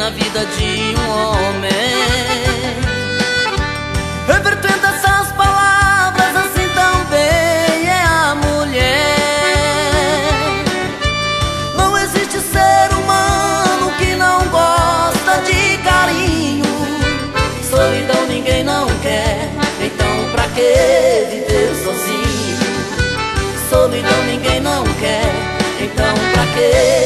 na vida de um homem. Revertendo essas palavras, assim também é a mulher. Não existe ser humano que não gosta de carinho. Solidão ninguém não quer, então pra que viver sozinho? Solidão ninguém não quer, então pra que